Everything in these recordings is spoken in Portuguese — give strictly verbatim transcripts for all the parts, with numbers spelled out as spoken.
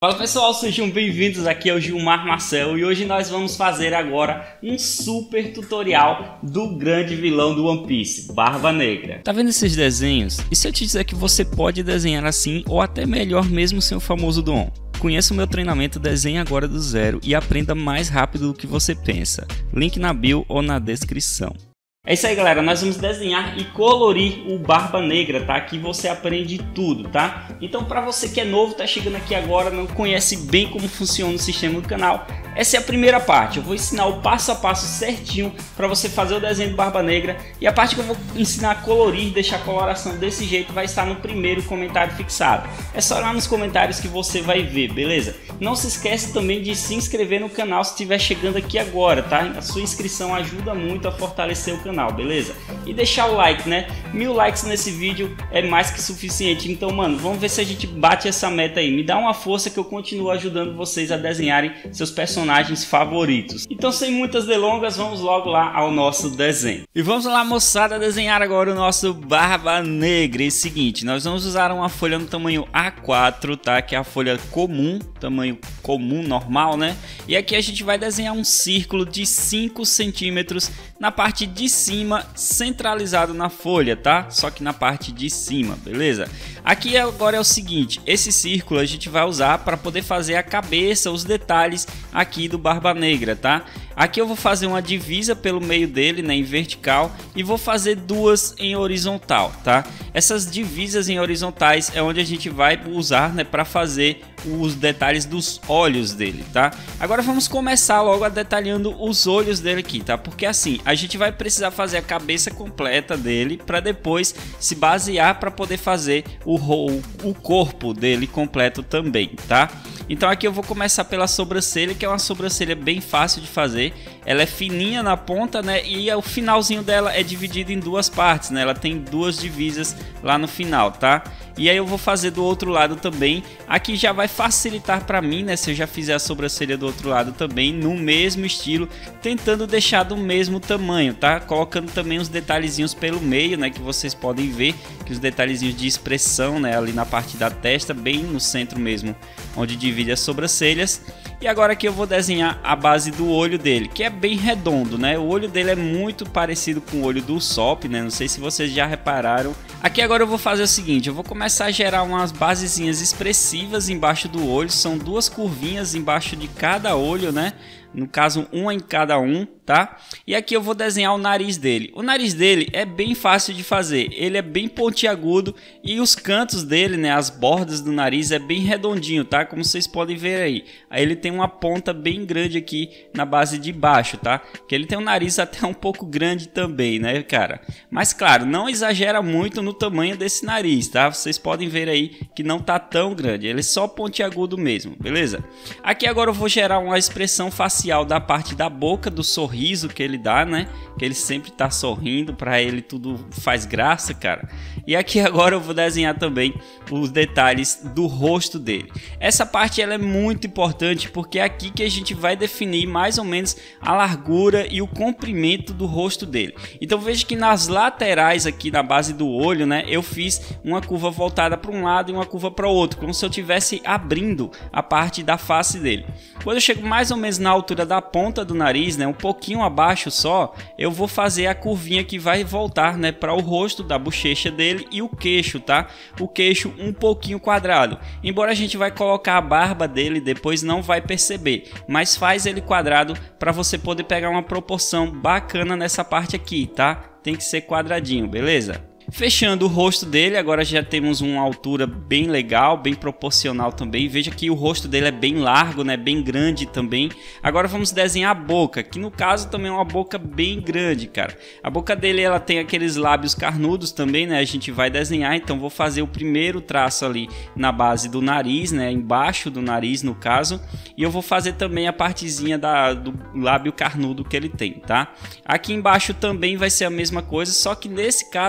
Fala pessoal, sejam bem-vindos, aqui é o Gilmar Marcel e hoje nós vamos fazer agora um super tutorial do grande vilão do One Piece, Barba Negra. Tá vendo esses desenhos? E se eu te dizer que você pode desenhar assim ou até melhor mesmo sem o famoso dom? Conheça o meu treinamento Desenhe Agora do Zero e aprenda mais rápido do que você pensa. Link na bio ou na descrição. É isso aí, galera, nós vamos desenhar e colorir o Barba Negra, tá? Aqui você aprende tudo, tá? Então, para você que é novo, tá chegando aqui agora, não conhece bem como funciona o sistema do canal, essa é a primeira parte. Eu vou ensinar o passo a passo certinho para você fazer o desenho do Barba Negra, e a parte que eu vou ensinar a colorir, deixar a coloração desse jeito, vai estar no primeiro comentário fixado. É só lá nos comentários que você vai ver, beleza? Não se esquece também de se inscrever no canal se estiver chegando aqui agora, tá? A sua inscrição ajuda muito a fortalecer o canal. Beleza? E deixar o like, né? Mil likes nesse vídeo é mais que suficiente. Então, mano, vamos ver se a gente bate essa meta aí. Me dá uma força que eu continuo ajudando vocês a desenharem seus personagens favoritos. Então, sem muitas delongas, vamos logo lá ao nosso desenho. E vamos lá, moçada, desenhar agora o nosso Barba Negra. É o seguinte, nós vamos usar uma folha no tamanho A quatro, tá? Que é a folha comum, tamanho comum, normal, né? E aqui a gente vai desenhar um círculo de cinco centímetros na parte de cima, centralizado na folha, tá? Só que na parte de cima, beleza? Aqui agora é o seguinte, esse círculo a gente vai usar para poder fazer a cabeça, os detalhes aqui do Barba Negra, tá? Aqui eu vou fazer uma divisa pelo meio dele, né, em vertical, e vou fazer duas em horizontal, tá? Essas divisas em horizontais é onde a gente vai usar, né, para fazer os detalhes dos olhos dele, tá? Agora vamos começar logo a detalhando os olhos dele aqui, tá? Porque assim, a gente vai precisar fazer a cabeça completa dele para depois se basear para poder fazer o, o corpo dele completo também, tá? Então aqui eu vou começar pela sobrancelha, que é uma sobrancelha bem fácil de fazer. Ela é fininha na ponta, né? E o finalzinho dela é dividido em duas partes, né? Ela tem duas divisas lá no final, tá? E aí eu vou fazer do outro lado também. Aqui já vai facilitar para mim, né? Se eu já fizer a sobrancelha do outro lado também, no mesmo estilo, tentando deixar do mesmo tamanho, tá? Colocando também os detalhezinhos pelo meio, né? Que vocês podem ver, que os detalhezinhos de expressão, né? Ali na parte da testa, bem no centro mesmo, onde divide as sobrancelhas. E agora aqui eu vou desenhar a base do olho dele, que é bem redondo, né? O olho dele é muito parecido com o olho do Usopp, né? Não sei se vocês já repararam. Aqui agora eu vou fazer o seguinte, eu vou começar a gerar umas basezinhas expressivas embaixo do olho. São duas curvinhas embaixo de cada olho, né? No caso, uma em cada um, tá? E aqui eu vou desenhar o nariz dele. O nariz dele é bem fácil de fazer. Ele é bem pontiagudo e os cantos dele, né? As bordas do nariz é bem redondinho, tá? Como vocês podem ver aí. Aí ele tem uma ponta bem grande aqui na base de baixo, tá? Que ele tem um nariz até um pouco grande também, né, cara? Mas claro, não exagera muito no tamanho desse nariz, tá? Vocês podem ver aí que não tá tão grande. Ele é só pontiagudo mesmo, beleza? Aqui agora eu vou gerar uma expressão facial da parte da boca, do sorriso que ele dá, né? Que ele sempre tá sorrindo, para ele tudo faz graça, cara. E aqui agora eu vou desenhar também os detalhes do rosto dele. Essa parte ela é muito importante porque é aqui que a gente vai definir mais ou menos a largura e o comprimento do rosto dele. Então veja que nas laterais aqui na base do olho, né? Eu fiz uma curva voltada para um lado e uma curva para o outro, como se eu estivesse abrindo a parte da face dele. Quando eu chego mais ou menos na altura da ponta do nariz, né, um pouquinho abaixo só, eu vou fazer a curvinha que vai voltar, né, para o rosto da bochecha dele e o queixo, tá? O queixo um pouquinho quadrado. Embora a gente vai colocar a barba dele depois, não vai perceber, mas faz ele quadrado para você poder pegar uma proporção bacana nessa parte aqui, tá? Tem que ser quadradinho, beleza? Fechando o rosto dele, agora já temos uma altura bem legal, bem proporcional também. Veja que o rosto dele é bem largo, né? Bem grande também. Agora vamos desenhar a boca, que no caso também é uma boca bem grande, cara. A boca dele ela tem aqueles lábios carnudos também, né? A gente vai desenhar, então vou fazer o primeiro traço ali na base do nariz, né? Embaixo do nariz no caso. E eu vou fazer também a partezinha da, do lábio carnudo que ele tem, tá? Aqui embaixo também vai ser a mesma coisa, só que nesse caso ele tá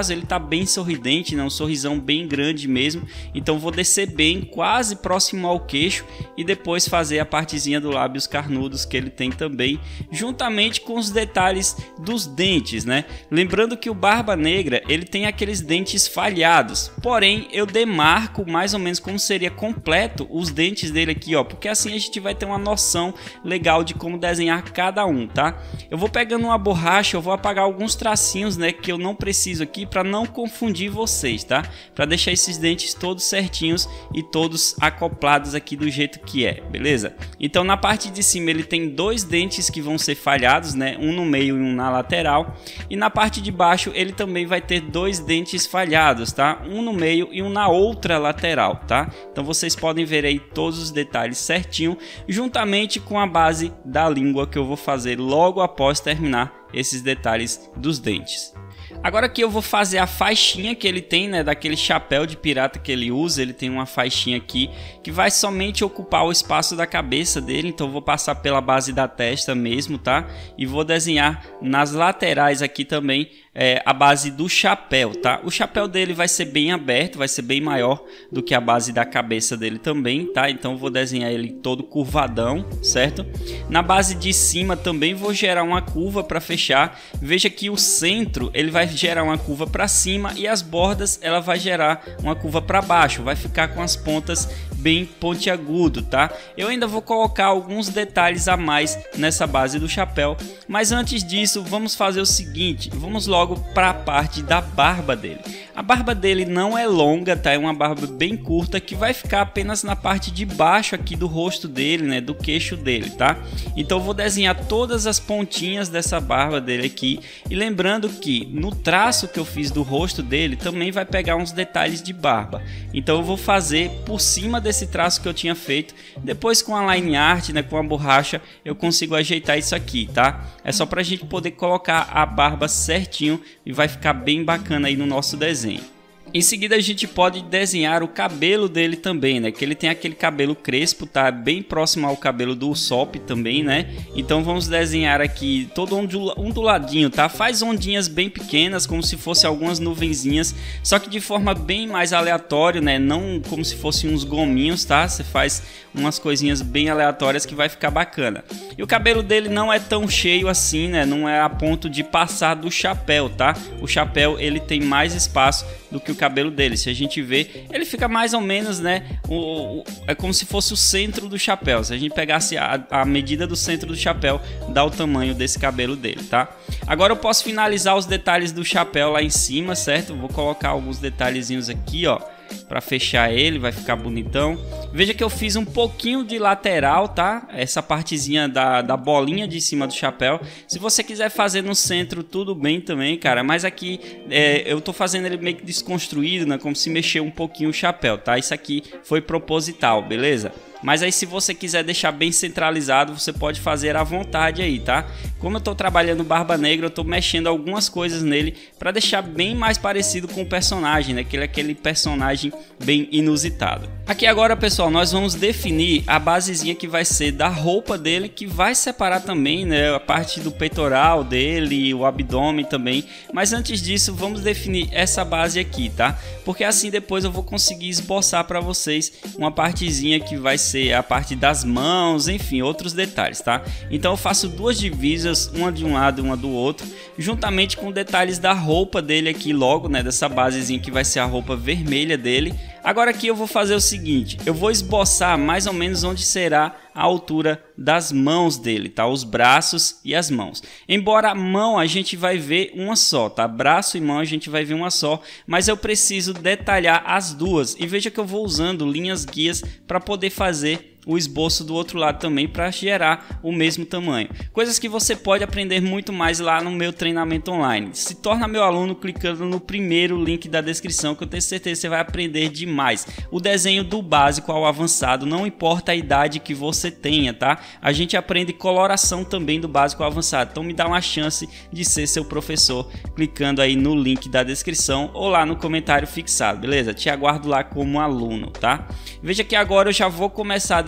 bem sorridente, né? Um sorrisão bem grande mesmo. Então vou descer bem, quase próximo ao queixo, e depois fazer a partezinha do lábios carnudos que ele tem também, juntamente com os detalhes dos dentes, né? Lembrando que o Barba Negra, ele tem aqueles dentes falhados, porém eu demarco mais ou menos como seria completo os dentes dele aqui, ó, porque assim a gente vai ter uma noção legal de como desenhar cada um, tá? Eu vou pegando uma borracha, eu vou apagar alguns tracinhos, né, que eu não preciso aqui para não confundir vocês, tá? Para deixar esses dentes todos certinhos e todos acoplados aqui do jeito que é, beleza? Então na parte de cima ele tem dois dentes que vão ser falhados, né? Um no meio e um na lateral, e na parte de baixo ele também vai ter dois dentes falhados, tá? Um no meio e um na outra lateral, tá? Então vocês podem ver aí todos os detalhes certinho, juntamente com a base da língua que eu vou fazer logo após terminar esses detalhes dos dentes. Agora aqui eu vou fazer a faixinha que ele tem, né, daquele chapéu de pirata que ele usa. Ele tem uma faixinha aqui que vai somente ocupar o espaço da cabeça dele, então eu vou passar pela base da testa mesmo, tá? E vou desenhar nas laterais aqui também é, a base do chapéu, tá? O chapéu dele vai ser bem aberto, vai ser bem maior do que a base da cabeça dele também, tá? Então eu vou desenhar ele todo curvadão, certo? Na base de cima também vou gerar uma curva para fechar. Veja que o centro ele vai gerar uma curva para cima e as bordas ela vai gerar uma curva para baixo, vai ficar com as pontas bem pontiagudo, tá? Eu ainda vou colocar alguns detalhes a mais nessa base do chapéu, mas antes disso vamos fazer o seguinte, vamos logo para a parte da barba dele. A barba dele não é longa, tá? É uma barba bem curta que vai ficar apenas na parte de baixo aqui do rosto dele, né? Do queixo dele, tá? Então eu vou desenhar todas as pontinhas dessa barba dele aqui, e lembrando que no traço que eu fiz do rosto dele também vai pegar uns detalhes de barba. Então eu vou fazer por cima desse traço que eu tinha feito. Depois com a line art, né, com a borracha, eu consigo ajeitar isso aqui, tá? É só pra gente poder colocar a barba certinho e vai ficar bem bacana aí no nosso desenho. Em seguida a gente pode desenhar o cabelo dele também, né? Que ele tem aquele cabelo crespo, tá? Bem próximo ao cabelo do Usopp também, né? Então vamos desenhar aqui todo onduladinho, tá? Faz ondinhas bem pequenas, como se fosse algumas nuvenzinhas, só que de forma bem mais aleatória, né? Não como se fossem uns gominhos, tá? Você faz umas coisinhas bem aleatórias que vai ficar bacana. E o cabelo dele não é tão cheio assim, né? Não é a ponto de passar do chapéu, tá? O chapéu ele tem mais espaço do que o cabelo dele. Se a gente ver, ele fica mais ou menos, né? O, o, é como se fosse o centro do chapéu. Se a gente pegasse a, a medida do centro do chapéu, dá o tamanho desse cabelo dele, tá? Agora eu posso finalizar os detalhes do chapéu lá em cima, certo? Vou colocar alguns detalhezinhos aqui, ó, para fechar ele, vai ficar bonitão. Veja que eu fiz um pouquinho de lateral, tá? Essa partezinha da, da bolinha de cima do chapéu. Se você quiser fazer no centro, tudo bem também, cara. Mas aqui é, eu tô fazendo ele meio que desconstruído, né? Como se mexer um pouquinho o chapéu, tá? Isso aqui foi proposital, beleza? Mas aí se você quiser deixar bem centralizado, você pode fazer à vontade aí, tá? Como eu tô trabalhando Barba Negra, eu tô mexendo algumas coisas nele para deixar bem mais parecido com o personagem, né? Que ele é aquele personagem bem inusitado. Aqui agora, pessoal, nós vamos definir a basezinha que vai ser da roupa dele, que vai separar também, né, a parte do peitoral dele, o abdômen também. Mas antes disso, vamos definir essa base aqui, tá? Porque assim depois eu vou conseguir esboçar para vocês uma partezinha que vai ser a parte das mãos, enfim, outros detalhes, tá? Então eu faço duas divisas, uma de um lado e uma do outro, juntamente com detalhes da roupa dele aqui logo, né, dessa basezinha que vai ser a roupa vermelha dele. Agora aqui eu vou fazer o seguinte, eu vou esboçar mais ou menos onde será a altura das mãos dele, tá? Os braços e as mãos. Embora a mão a gente vai ver uma só, tá? Braço e mão a gente vai ver uma só, mas eu preciso detalhar as duas. E veja que eu vou usando linhas guias para poder fazer o esboço do outro lado também, para gerar o mesmo tamanho. Coisas que você pode aprender muito mais lá no meu treinamento online. Se torna meu aluno clicando no primeiro link da descrição, que eu tenho certeza que você vai aprender demais. O desenho do básico ao avançado, não importa a idade que você tenha, tá? A gente aprende coloração também do básico ao avançado. Então me dá uma chance de ser seu professor clicando aí no link da descrição ou lá no comentário fixado, beleza? Te aguardo lá como aluno, tá? Veja que agora eu já vou começar a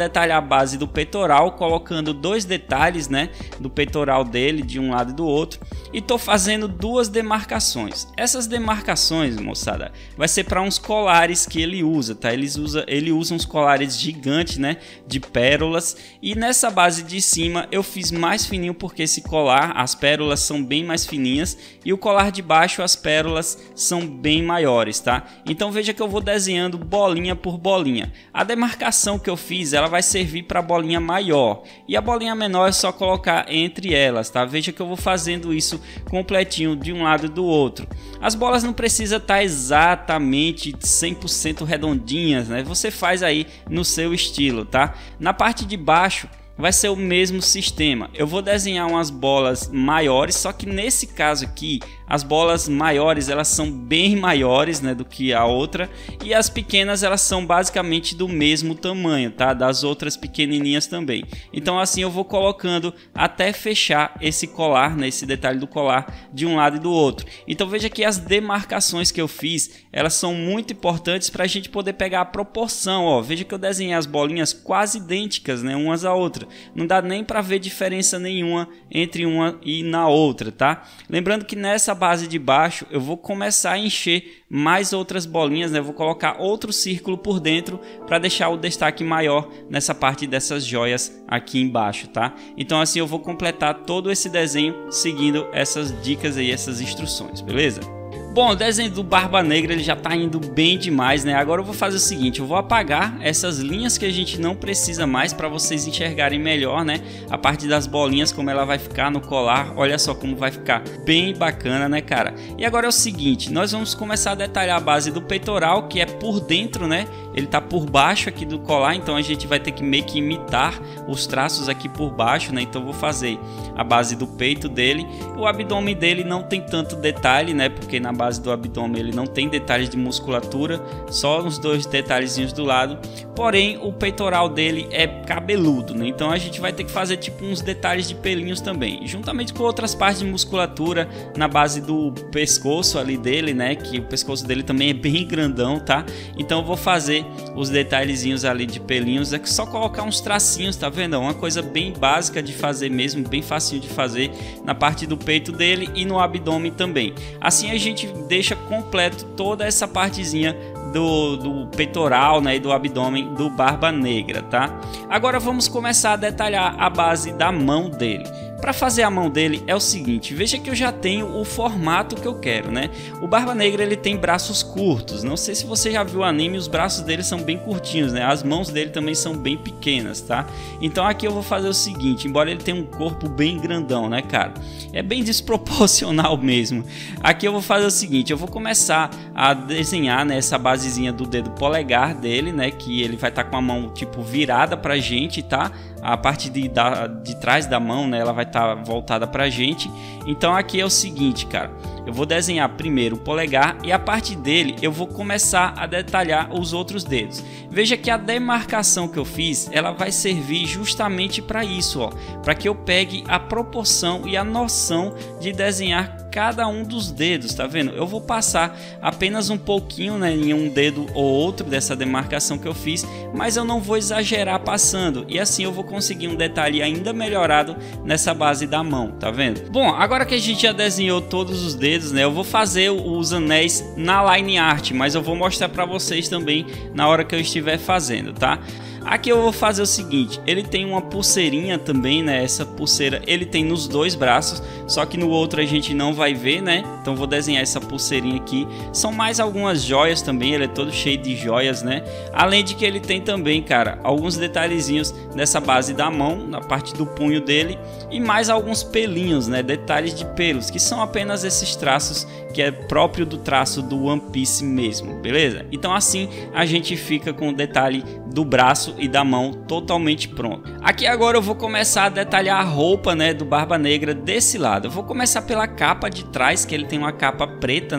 detalhar a base do peitoral, colocando dois detalhes, né, do peitoral dele de um lado e do outro, e tô fazendo duas demarcações. Essas demarcações, moçada, vai ser para uns colares que ele usa, tá? Ele usa, ele usa uns colares gigantes, né, de pérolas, e nessa base de cima eu fiz mais fininho porque esse colar, as pérolas são bem mais fininhas e o colar de baixo as pérolas são bem maiores, tá? Então veja que eu vou desenhando bolinha por bolinha. A demarcação que eu fiz, ela vai servir para a bolinha maior e a bolinha menor é só colocar entre elas, tá? Veja que eu vou fazendo isso completinho de um lado e do outro. As bolas não precisam estar exatamente cem por cento redondinhas, né? Você faz aí no seu estilo, tá? Na parte de baixo vai ser o mesmo sistema. Eu vou desenhar umas bolas maiores, só que nesse caso aqui as bolas maiores elas são bem maiores, né, do que a outra, e as pequenas elas são basicamente do mesmo tamanho, tá, das outras pequenininhas também. Então assim eu vou colocando até fechar esse colar, né, esse detalhe do colar de um lado e do outro. Então veja que as demarcações que eu fiz elas são muito importantes para a gente poder pegar a proporção. Ó, veja que eu desenhei as bolinhas quase idênticas, né, umas à outra. Não dá nem para ver diferença nenhuma entre uma e na outra, tá? Lembrando que nessa base de baixo eu vou começar a encher mais outras bolinhas, né? Eu vou colocar outro círculo por dentro para deixar o destaque maior nessa parte dessas joias aqui embaixo, tá? Então assim eu vou completar todo esse desenho seguindo essas dicas aí, essas instruções, beleza? Bom, o desenho do Barba Negra ele já tá indo bem demais, né? Agora eu vou fazer o seguinte, eu vou apagar essas linhas que a gente não precisa mais para vocês enxergarem melhor, né? A parte das bolinhas, como ela vai ficar no colar, olha só como vai ficar bem bacana, né, cara? E agora é o seguinte, nós vamos começar a detalhar a base do peitoral, que é por dentro, né? Ele tá por baixo aqui do colar, então a gente vai ter que meio que imitar os traços aqui por baixo, né? Então eu vou fazer a base do peito dele. O abdômen dele não tem tanto detalhe, né? Porque na base do abdômen ele não tem detalhes de musculatura, só uns dois detalhezinhos do lado. Porém o peitoral dele é cabeludo, né? Então a gente vai ter que fazer tipo uns detalhes de pelinhos também, juntamente com outras partes de musculatura na base do pescoço ali dele, né? Que o pescoço dele também é bem grandão, tá? Então eu vou fazer os detalhezinhos ali de pelinhos, é só colocar uns tracinhos, tá vendo? É uma coisa bem básica de fazer mesmo, bem facinho de fazer na parte do peito dele e no abdômen também. Assim a gente deixa completo toda essa partezinha do, do peitoral, né, e do abdômen do Barba Negra, tá? Agora vamos começar a detalhar a base da mão dele. Para fazer a mão dele é o seguinte, veja que eu já tenho o formato que eu quero, né? O Barba Negra ele tem braços curtos, não sei se você já viu o anime, os braços dele são bem curtinhos, né? As mãos dele também são bem pequenas, tá? Então aqui eu vou fazer o seguinte, embora ele tenha um corpo bem grandão, né, cara? É bem desproporcional mesmo. Aqui eu vou fazer o seguinte, eu vou começar a desenhar, né, essa basezinha do dedo polegar dele, né? Que ele vai estar tá com a mão tipo virada pra gente, tá? A parte de, da, de trás da mão, né, ela vai estar tá voltada pra gente. Então aqui é o seguinte, cara, eu vou desenhar primeiro o polegar e a parte dele eu vou começar a detalhar os outros dedos. Veja que a demarcação que eu fiz, ela vai servir justamente para isso, ó, para que eu pegue a proporção e a noção de desenhar cada um dos dedos, tá vendo? Eu vou passar apenas um pouquinho, né, em um dedo ou outro dessa demarcação que eu fiz, mas eu não vou exagerar passando, e assim eu vou conseguir um detalhe ainda melhorado nessa base da mão, tá vendo? Bom, agora que a gente já desenhou todos os dedos, né, eu vou fazer os anéis na line art, mas eu vou mostrar para vocês também na hora que eu estiver fazendo, tá? Aqui eu vou fazer o seguinte, ele tem uma pulseirinha também, né? Essa pulseira ele tem nos dois braços, só que no outro a gente não vai ver, né? Então vou desenhar essa pulseirinha aqui. São mais algumas joias também, ele é todo cheio de joias, né? Além de que ele tem também, cara, alguns detalhezinhos nessa base da mão, na parte do punho dele, e mais alguns pelinhos, né? Detalhes de pelos, que são apenas esses traços que é próprio do traço do One Piece mesmo, beleza? Então assim a gente fica com o detalhe do braço e da mão totalmente pronto. Aqui agora eu vou começar a detalhar a roupa, né, do Barba Negra desse lado. Eu vou começar pela capa de trás, que ele tem uma capa preta, né,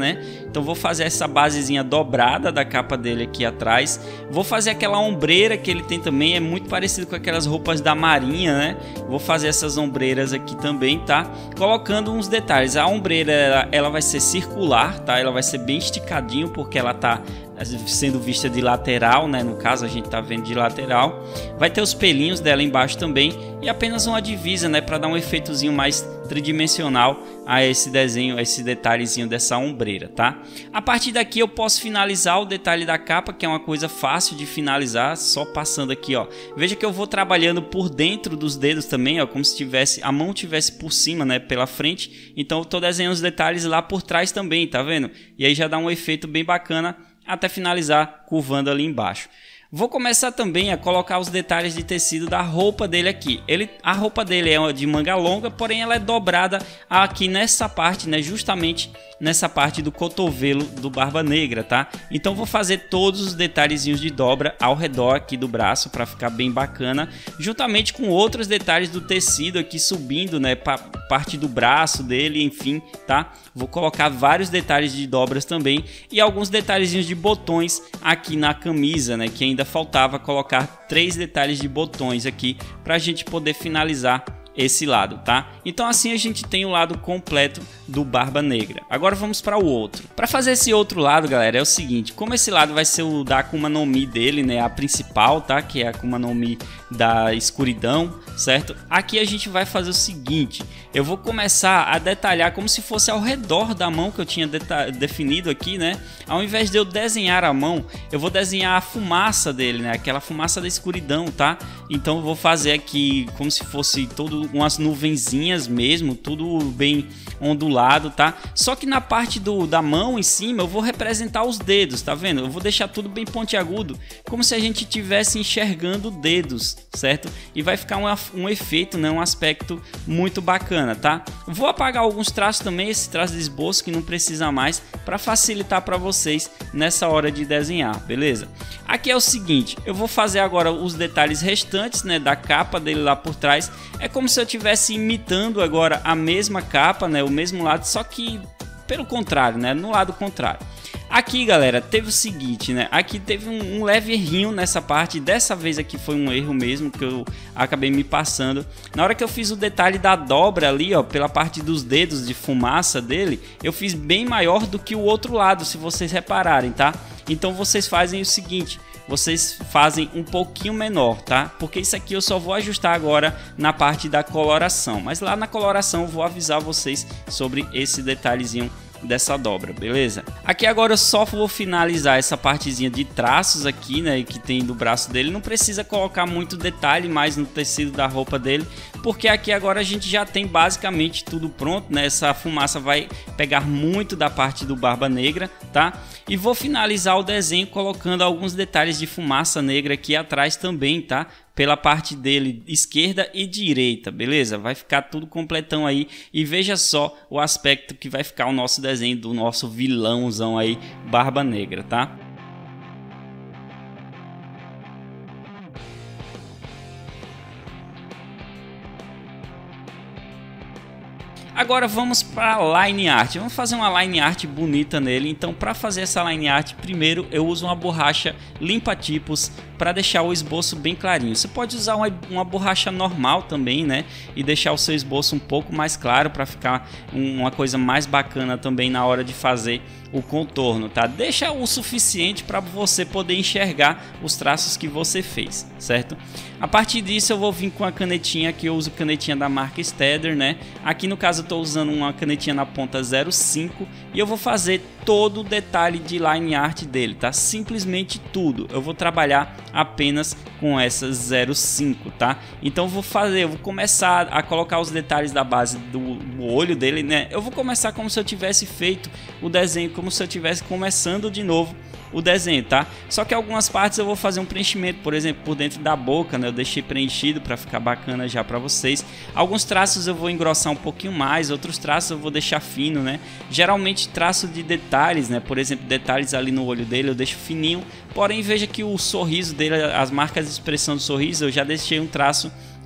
Então vou fazer essa basezinha dobrada da capa dele aqui atrás. Vou fazer aquela ombreira que ele tem também, é muito parecido com aquelas roupas da marinha, né? Vou fazer essas ombreiras aqui também, tá? Colocando uns detalhes. A ombreira, ela, ela vai ser circular, tá? Ela vai ser bem esticadinho porque ela tá sendo vista de lateral, né? No caso a gente tá vendo de lateral. Vai ter os pelinhos dela embaixo também e apenas uma divisa, né? Para dar um efeitozinho mais tridimensional a esse desenho, a esse detalhezinho dessa ombreira, tá? A partir daqui eu posso finalizar o detalhe da capa, que é uma coisa fácil de finalizar, só passando aqui, ó. Veja que eu vou trabalhando por dentro dos dedos também, ó, como se tivesse a mão tivesse por cima, né? Pela frente. Então eu tô desenhando os detalhes lá por trás também, tá vendo? E aí já dá um efeito bem bacana até finalizar curvando ali embaixo. Vou começar também a colocar os detalhes de tecido da roupa dele aqui. Ele, a roupa dele é de manga longa, porém ela é dobrada aqui nessa parte, né? Justamente nessa parte do cotovelo do Barba Negra, tá? Então vou fazer todos os detalhezinhos de dobra ao redor aqui do braço para ficar bem bacana, juntamente com outros detalhes do tecido aqui subindo, né? Pa parte do braço dele, enfim, tá? Vou colocar vários detalhes de dobras também e alguns detalhezinhos de botões aqui na camisa, né? Que ainda faltava colocar três detalhes de botões aqui para a gente poder finalizar esse lado, tá? Então assim a gente tem o lado completo do Barba Negra. Agora vamos para o outro. Para fazer esse outro lado, galera, é o seguinte: como esse lado vai ser o da Akuma no Mi dele, né? A principal, tá? Que é a Akuma no Mi da escuridão, certo? Aqui a gente vai fazer o seguinte: eu vou começar a detalhar como se fosse ao redor da mão que eu tinha definido aqui, né? Ao invés de eu desenhar a mão, eu vou desenhar a fumaça dele, né? Aquela fumaça da escuridão, tá? Então eu vou fazer aqui como se fosse todo umas nuvenzinhas mesmo, tudo bem ondulado, tá? Só que na parte do, da mão em cima eu vou representar os dedos, tá vendo? Eu vou deixar tudo bem pontiagudo, como se a gente estivesse enxergando dedos, certo? E vai ficar um, um efeito, né? Um aspecto muito bacana, tá? Vou apagar alguns traços também, esse traço de esboço que não precisa mais, para facilitar para vocês nessa hora de desenhar, beleza? Aqui é o seguinte, eu vou fazer agora os detalhes restantes, né? Da capa dele lá por trás. É como se eu estivesse imitando agora a mesma capa, né? O mesmo lado, só que pelo contrário, né? No lado contrário. Aqui, galera, teve o seguinte, né? Aqui teve um, um leve errinho nessa parte. Dessa vez aqui foi um erro mesmo que eu acabei me passando. Na hora que eu fiz o detalhe da dobra ali, ó, pela parte dos dedos de fumaça dele, eu fiz bem maior do que o outro lado, se vocês repararem, tá? Então vocês fazem o seguinte: vocês fazem um pouquinho menor, tá? Porque isso aqui eu só vou ajustar agora na parte da coloração. Mas lá na coloração eu vou avisar vocês sobre esse detalhezinho dessa dobra, beleza? Aqui agora eu só vou finalizar essa partezinha de traços aqui, né, que tem do braço dele. Não precisa colocar muito detalhe mais no tecido da roupa dele, porque aqui agora a gente já tem basicamente tudo pronto, né? Essa fumaça vai pegar muito da parte do Barba Negra, tá? E vou finalizar o desenho colocando alguns detalhes de fumaça negra aqui atrás também, tá? Pela parte dele esquerda e direita, beleza? Vai ficar tudo completão aí e veja só o aspecto que vai ficar o nosso desenho do nosso vilãozão aí, Barba Negra, tá? Agora vamos para a line art. Vamos fazer uma line art bonita nele. Então, para fazer essa line art, primeiro eu uso uma borracha limpa tipos para deixar o esboço bem clarinho. Você pode usar uma, uma borracha normal também, né? E deixar o seu esboço um pouco mais claro para ficar uma coisa mais bacana também na hora de fazer o contorno, tá? Deixa o suficiente para você poder enxergar os traços que você fez, certo? A partir disso eu vou vir com a canetinha, que eu uso canetinha da marca Staedtler, né? Aqui no caso eu estou usando uma canetinha na ponta zero cinco e eu vou fazer todo o detalhe de line art dele, tá? Simplesmente tudo. Eu vou trabalhar apenas com essa zero cinco, tá? Então eu vou fazer, eu vou começar a colocar os detalhes da base do, do olho dele, né? Eu vou começar como se eu tivesse feito o desenho, como se eu tivesse começando de novo o desenho, tá? Só que algumas partes eu vou fazer um preenchimento, por exemplo, por dentro da boca, né? Eu deixei preenchido para ficar bacana já para vocês. Alguns traços eu vou engrossar um pouquinho mais, outros traços eu vou deixar fino, né? Geralmente traço de detalhes, né? Por exemplo, detalhes ali no olho dele eu deixo fininho, porém veja que o sorriso dele, as marcas de expressão do sorriso, eu já deixei um traço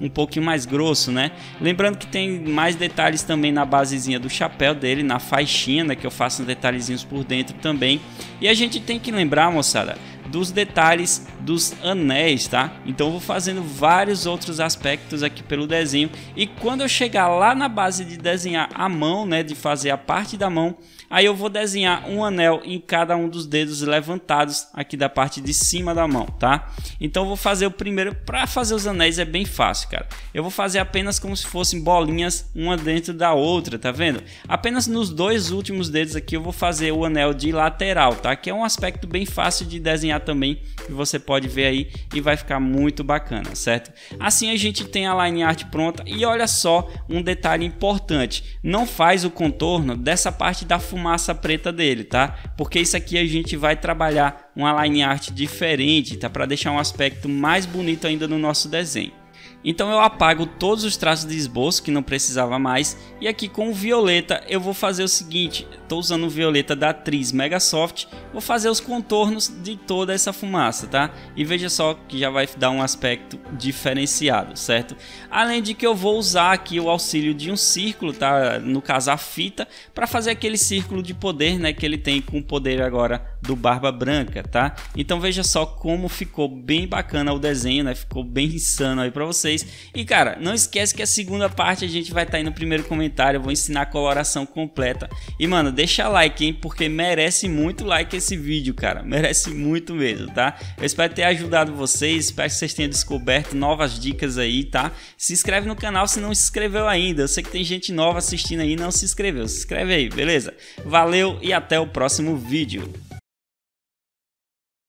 um pouquinho mais grosso, né? Lembrando que tem mais detalhes também na basezinha do chapéu dele, na faixinha, né, que eu faço detalhezinhos por dentro também. E a gente tem que lembrar, moçada, dos detalhes dos anéis, tá? Então eu vou fazendo vários outros aspectos aqui pelo desenho, e quando eu chegar lá na base de desenhar a mão, né, de fazer a parte da mão, aí eu vou desenhar um anel em cada um dos dedos levantados aqui da parte de cima da mão, tá? Então eu vou fazer o primeiro. Para fazer os anéis é bem fácil, cara. Eu vou fazer apenas como se fossem bolinhas uma dentro da outra, tá vendo? Apenas nos dois últimos dedos aqui eu vou fazer o anel de lateral, tá? Que é um aspecto bem fácil de desenhar também, que você pode ver aí, e vai ficar muito bacana, certo? Assim a gente tem a line art pronta. E olha só um detalhe importante: não faz o contorno dessa parte da fumaça preta dele, tá? Porque isso aqui a gente vai trabalhar uma line art diferente, tá? Para deixar um aspecto mais bonito ainda no nosso desenho. Então eu apago todos os traços de esboço que não precisava mais, e aqui com o violeta eu vou fazer o seguinte: estou usando o violeta da Tris Megasoft, vou fazer os contornos de toda essa fumaça, tá? E veja só que já vai dar um aspecto diferenciado, certo? Além de que eu vou usar aqui o auxílio de um círculo, tá? No caso a fita, para fazer aquele círculo de poder, né, que ele tem com o poder agora do Barba Branca, tá? Então veja só como ficou bem bacana o desenho, né? Ficou bem insano aí para vocês. E cara, não esquece que a segunda parte a gente vai estar aí no primeiro comentário. Eu vou ensinar a coloração completa. E mano, deixa like, hein, porque merece muito like esse vídeo, cara. Merece muito mesmo, tá? Eu espero ter ajudado vocês. Espero que vocês tenham descoberto novas dicas aí, tá? Se inscreve no canal se não se inscreveu ainda. Eu sei que tem gente nova assistindo aí e não se inscreveu. Se inscreve aí, beleza? Valeu e até o próximo vídeo.